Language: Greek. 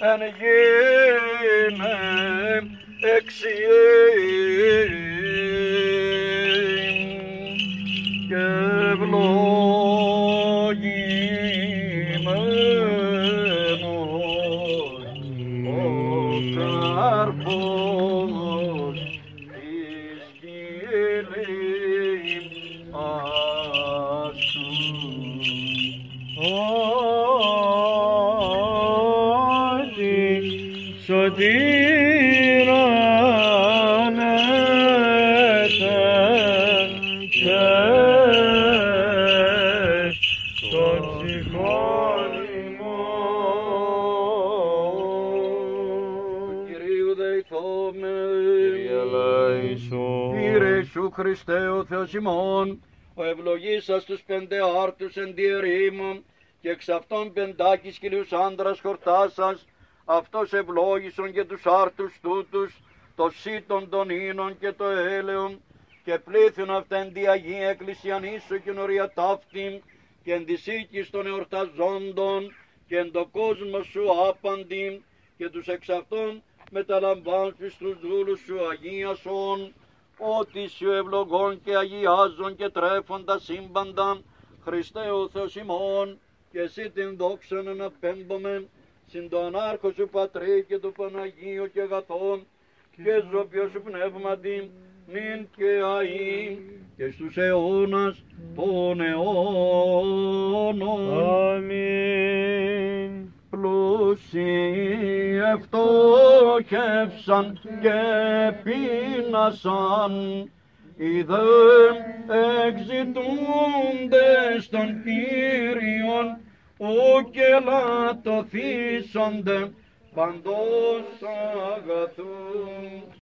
εν γίνε εξιήν και ευλογημένος ο καρπός της κοιλίας σου. Σωτήραν έτες των ψυχών ημών. Κυρίου δεηθόμεν, Κύριε ελέησον. Κύριε Ιησού Χριστέ ο Θεός ημών, ο ευλογήσας τους πέντε άρτους εν τη ερήμων και εξ αυτών πεντάκις κυρίους άντρας χορτάσας, αυτός ευλόγησον και τους άρτους τούτους, το σύτον των ίνων και το έλεον, και πλήθουν αυτά εν τη Αγία Εκκλησίαν ίσο και νωρία ταύτην, και εν της οίκης των εορταζόντων, και εν το κόσμο σου άπαντην, και τους εξ αυτών μεταλαμβάνσεις τους δούλους σου αγίασον, ότι σου ευλογών και αγιάζων και τρέφοντα σύμπαντα, Χριστέ ο Θεός ημών, και εσύ την δόξαν αναπέμπομεν, συν το ανάρχο σου Πατρί και του Παναγίου και αγαθών και ζωπιό σου πνεύματι, νυν και αΐ και στους αιώνας των αιώνων. Αμήν. Πλούσιοι ευτόχευσαν και πείνασαν, οι δε εξητούντες των Κύριων, ου και λατωθήσονται παντός αγαθούν.